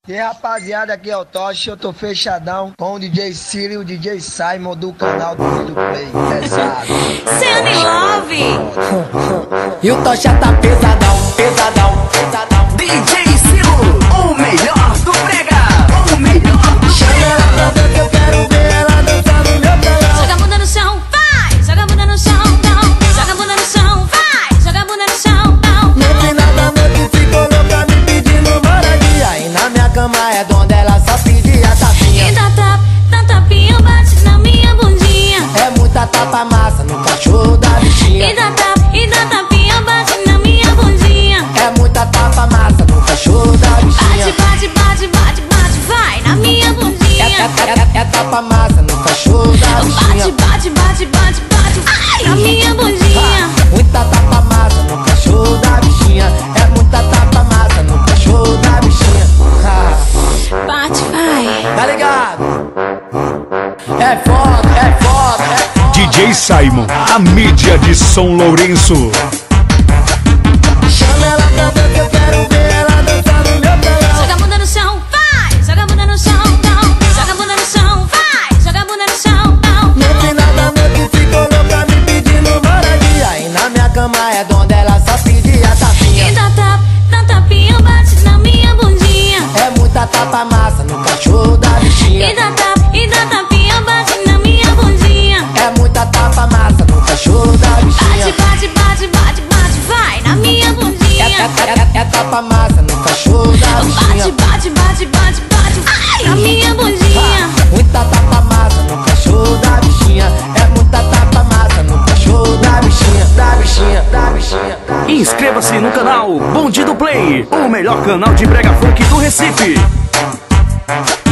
E aí, rapaziada, aqui é o Tocha, eu tô fechadão com o DJ Ciro e o DJ Simon do canal do Play. Pesado. Send Love. E o Tocha tá pesadão, pesadão, pesadão. DJ Ciro, o melhor do brega, o melhor do Chama ela pra ver que eu quero ver ela dançar no meu telão. Joga a bunda no chão, vai. Joga a bunda no chão, não. Joga a bunda no chão, vai. Joga a bunda no chão, não. No final da noite ficou louca me pedindo moradia. E na minha cama é onde ela só pedia tapinha. E dá tapinha, bate na minha bundinha. É muita tapa massa no cachorro da bichinha. E dá tapinha, bate na minha bundinha. É muita tapa massa no cachorro da bichinha. Bate, vai na minha bundinha. É tapa massa no cachorro da bichinha. Bate, ai, na minha bundinha. Muita tapa massa no cachorro da bichinha. É muita tapa massa no cachorro da bichinha. Bate, vai. Tá ligado? É foda, é foda, é foda. DJ Simon, a mídia de São Lourenço. Chama ela pra ver que eu quero ver ela dançar no meu telão. Joga a bunda no chão, vai. Joga a bunda no chão, não. Joga a bunda no chão, vai. Joga a bunda no chão, não. No final da noite ficou louca me pedindo moradia. E na minha cama é onde ela só pedia tapinha. E dá tapinha, bate na minha bundinha. É muita tapa massa no cachorro da bichinha. E dá tapinha, bate na minha bundinha. É muita tapa massa no cachorro da bichinha. Bate, vai na minha bundinha. É tapa massa no cachorro da bichinha. Bate, ai, na minha bundinha. Muita tapa massa no cachorro da bichinha. É muita tapa massa no cachorro da bichinha. Da bichinha, da bichinha. Inscreva-se no canal Bonde do Play, o melhor canal de brega funk do Recife.